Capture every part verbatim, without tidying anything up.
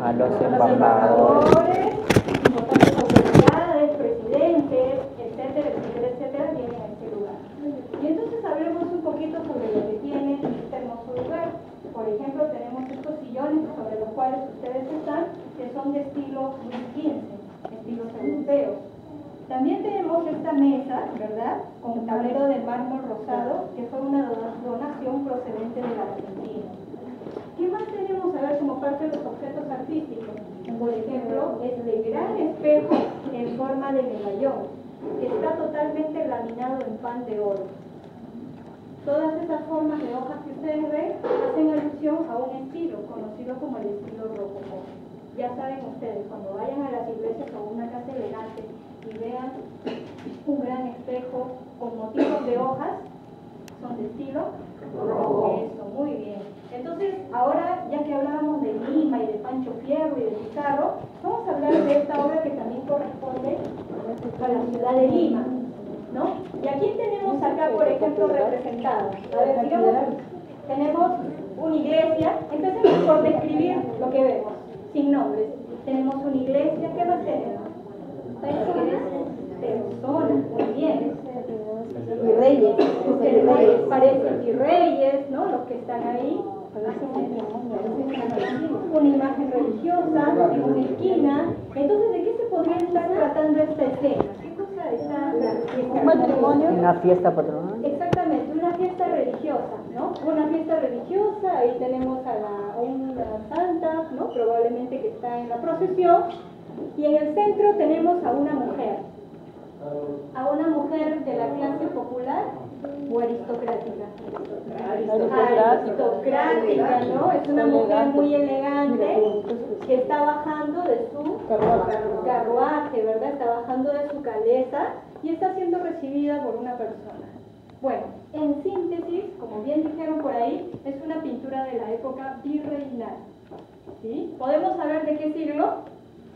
a los Los embajadores, embajadores, importantes autoridades, presidentes, etcétera, etcétera, etcétera, vienen a este lugar. Y entonces hablemos un poquito sobre lo que tiene este hermoso lugar. Por ejemplo, tenemos estos sillones sobre los cuales ustedes están, que son de estilo Luis quince, estilos europeos. También tenemos esta mesa, ¿verdad?, con tablero de mármol rosado, que fue una donación procedente de la Argentina. ¿Qué más tenemos a ver como parte de los objetos artísticos? Por ejemplo, este gran espejo en forma de medallón, que está totalmente laminado en pan de oro. Todas esas formas de hojas que ustedes ven hacen alusión a un estilo conocido como el estilo rococó. Ya saben ustedes, cuando vayan a las iglesias o a una casa elegante y vean un gran espejo con motivos de hojas, son de estilo rococó. Eso, muy bien. Entonces, ahora, ya que hablábamos de Lima y de Pancho Fierro y de Pizarro, vamos a hablar de esta obra que también corresponde a la ciudad de Lima, ¿no? ¿Y a quién tenemos acá, por ejemplo, representados? A ver, digamos, tenemos una iglesia. Empecemos por describir lo que vemos, sin nombres. Tenemos una iglesia, ¿qué más tenemos? Personas, muy bien. Y reyes. Ustedes parecen virreyes, ¿no? Los que están ahí. Una imagen religiosa en una esquina. Entonces, ¿de qué se podría estar tratando esta escena? ¿Qué cosa está? Un matrimonio. una fiesta patronal. Exactamente, una fiesta religiosa, ¿no? Una fiesta religiosa, ahí tenemos a, la, a una santa, ¿no? Probablemente que está en la procesión, y en el centro tenemos a una mujer, a una mujer de la clase popular o aristocrática. Aristocrática, ¿no? Es una mujer muy elegante que está bajando de su carruaje, ¿verdad? Está bajando de su caleza y está siendo recibida por una persona. Bueno, en síntesis, como bien dijeron por ahí, es una pintura de la época virreinal. ¿Sí? ¿Podemos saber de qué siglo?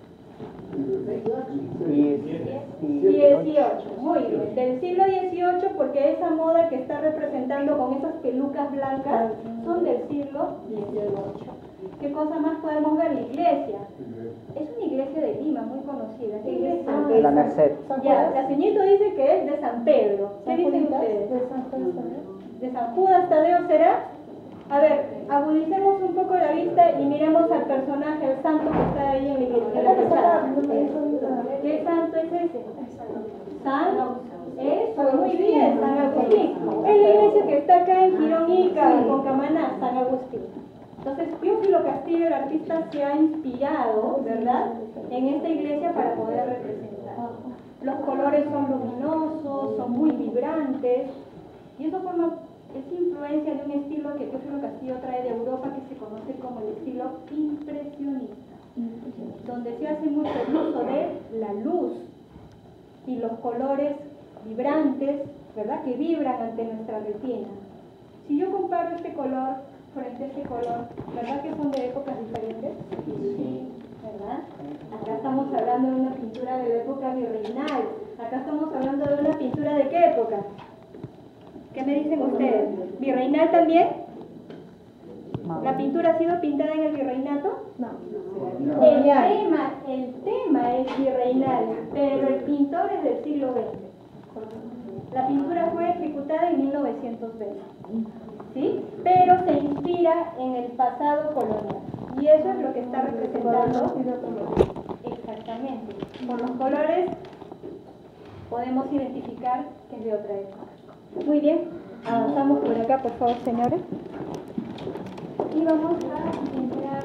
dieciocho, muy bien, del siglo dieciocho, porque esa moda que está representando con esas pelucas blancas son del siglo dieciocho. ¿Qué cosa más podemos ver? La iglesia. Es una iglesia de Lima, muy conocida. ¿Qué iglesia? La Merced. Ya, la señorita dice que es de San Pedro. ¿Qué dicen ustedes? ¿De San Judas Tadeo será? A ver, agudicemos un poco la vista y miremos al personaje, el santo que está ahí en la iglesia. ¿Qué santo es ese? San, eso, muy bien, San Agustín. Es la iglesia que está acá en Girón Ica, con Camaná, San Agustín. Entonces, Teófilo Castillo, el artista, se ha inspirado, ¿verdad?, en esta iglesia para poder representar. Los colores son luminosos, son muy vibrantes, y eso forma, es influencia de un estilo que Teófilo Castillo trae de Europa, que se conoce como el estilo impresionista, donde se hace mucho uso de la luz y los colores vibrantes, ¿verdad?, que vibran ante nuestra retina. Si yo comparo este color frente a este color, ¿verdad que son de épocas diferentes? Sí, ¿verdad? Acá estamos hablando de una pintura de la época virreinal. Acá estamos hablando de una pintura de ¿qué época? ¿Qué me dicen ustedes? ¿Virreinal también? ¿La pintura ha sido pintada en el virreinato? No. El tema, el tema es virreinal, pero el pintor es del siglo veinte. La pintura fue ejecutada en mil novecientos veinte. ¿Sí? Pero se inspira en el pasado colonial. Y eso es lo que está representando. Exactamente. Por los colores podemos identificar que es de otra época. Muy bien, avanzamos por acá, por favor, señores. Y vamos a entrar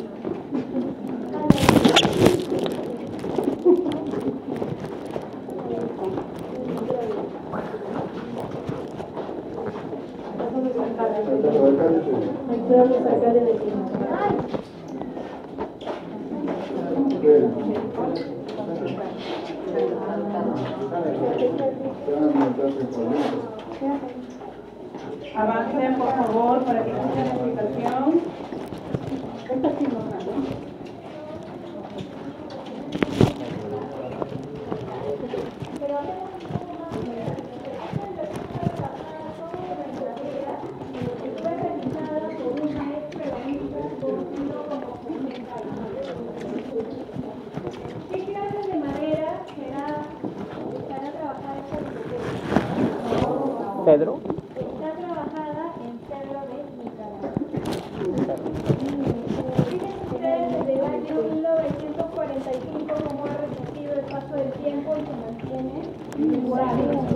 a Avancen, por favor, para que escuchen la explicación. Esta sí no sabe. cedro? Está trabajada en cedro de Nicaragua. Fíjense ustedes desde el año mil novecientos cuarenta y cinco cómo ha resistido el paso del tiempo y se mantiene igual.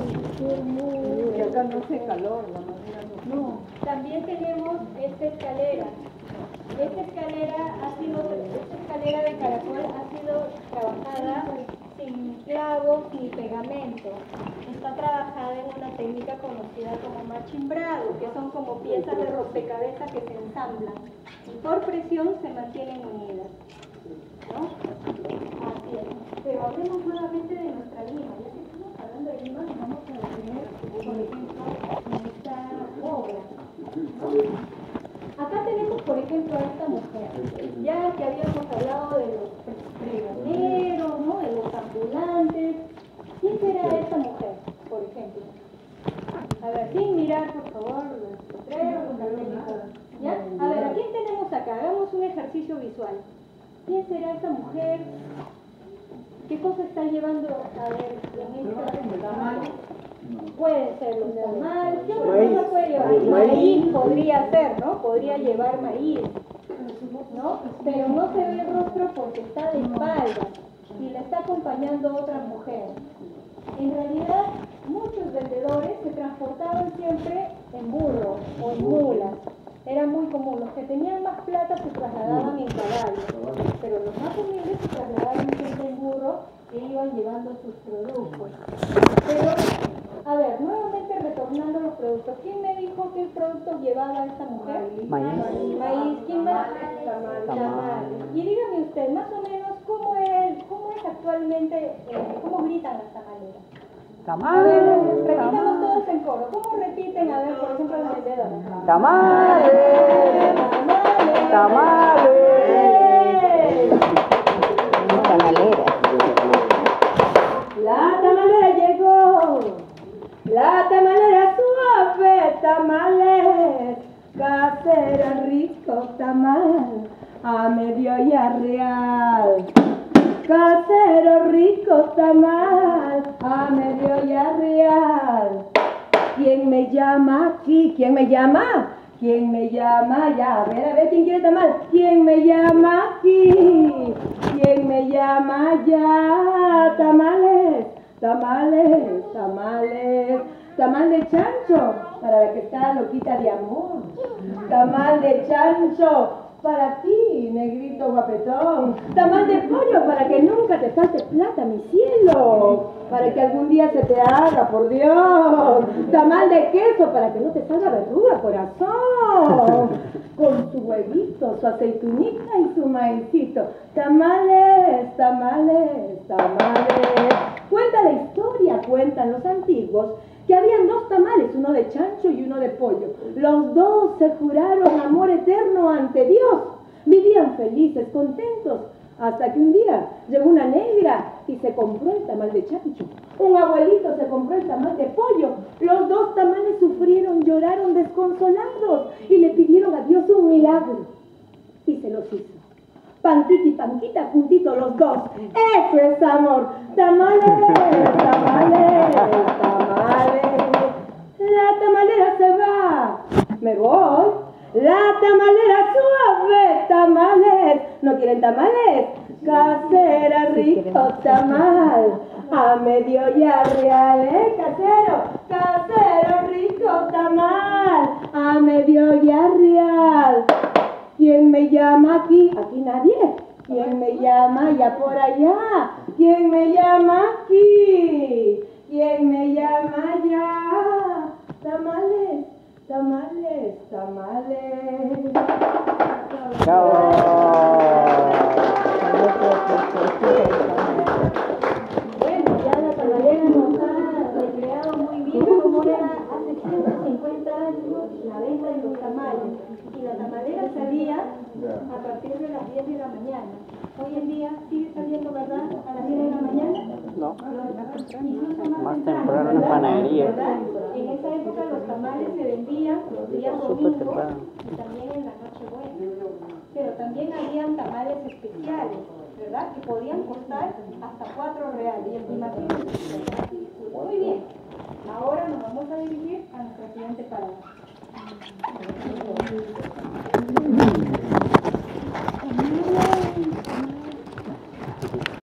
Y acá no hace calor, la madera no. No. También tenemos esta escalera. Esta escalera ha sido, esta escalera de caracol ha sido trabajada sin clavos ni pegamento. Está trabajada en una técnica conocida como machimbrado, que son como piezas de rompecabezas que se ensamblan y por presión se mantienen unidas, ¿no? Así es. Pero hablemos nuevamente de nuestra lima. Ya que estamos hablando de lima, nos vamos a detener, por ejemplo, en esta obra, ¿no? Acá tenemos, por ejemplo, a esta mujer, ya que habíamos hablado de los pregoneros, ¿no? De los ambulantes. ¿Quién será esta mujer, por ejemplo? A ver, sin mirar, por favor, los letreros, los carteles. ¿Ya? A ver, ¿a quién tenemos acá? Hagamos un ejercicio visual. ¿Quién será esta mujer? ¿Qué cosa está llevando a ver en esta? Puede ser los tamales. ¿Qué otra cosa puede llevar? Maíz podría ser, ¿no? Podría llevar maíz, ¿no? Pero no se ve el rostro porque está de espalda y le está acompañando otra mujer. En realidad, muchos vendedores se transportaban siempre en burros o en mulas. Era muy común. Los que tenían más plata se trasladaban en caballo, pero los más humildes se trasladaban siempre en burro e iban llevando sus productos. Pero, a ver, nuevamente retornando a los productos. ¿Quién me dijo qué productos llevaba esta mujer? Maíz. Maíz. ¿Quién más? Tamal. Tamal. Y dígame usted, más o menos, ¿cómo es, cómo es actualmente, eh, cómo gritan las tamaleras? A ver, repitamos todos en coro. ¿Cómo repiten, a ver, por ejemplo, los vendedores? ¡Tamales! ¡Tamales! ¡Tamales! Tamalera. La tamalera llegó, la tamalera suave, tamales, casera rico tamal, a mediodía real. Casero rico tamal, a mediodía real. ¿Quién me llama aquí? ¿Quién me llama? ¿Quién me llama? Ya, a ver, a ver, ¿quién quiere tamal? ¿Quién me llama aquí? ¿Quién me llama ya? Tamales, tamales, tamales. Tamal de chancho, para la que está loquita de amor. Tamal de chancho, para ti, negrito guapetón. Tamal de pollo, para que nunca te falte plata, mi cielo. Para que algún día se te haga, por Dios. Tamal de queso, para que no te salga verruga, corazón. Con su huevito, su aceitunita y su maicito. Tamales, tamales, tamales. Cuenta la historia, cuentan los antiguos, que habían dos tamales, uno de chancho y uno de pollo. Los dos se juraron amor eterno ante Dios. Vivían felices, contentos, hasta que un día llegó una negra y se compró el tamal de chancho. Un abuelito se compró el tamal de pollo. Los dos tamales sufrieron, lloraron desconsolados y le pidieron a Dios un milagro. Y se los hizo. Panquita y panquita juntitos los dos. Eso es amor. Tamales, tamales, tamales. La tamalera se va. Me voy. La tamalera suave, tamales. ¿No quieren tamales? Casera, rico tamal. A mediodía real, ¿eh, casero? Casero, rico tamal. A mediodía real. ¿Quién me llama aquí? Aquí nadie. ¿Quién me llama allá por allá? ¿Quién me llama aquí? ¿Quién me llama allá? Tamales, tamales, tamales. Chao. Bueno, ya la tamalera nos ha recreado muy bien cómo era hace ciento cincuenta años la venta de los tamales. Y la tamalera salía a partir de las diez de la mañana. Hoy en día sigue saliendo, ¿verdad? A las diez de la mañana. No, Incluso más, más temprano, temprano en ¿verdad? panadería. ¿Verdad? En esa época los tamales se vendían los días Súper domingos temprano. y también en la noche buena. Pero también habían tamales especiales, ¿verdad? Que podían costar hasta cuatro reales. Imagínense.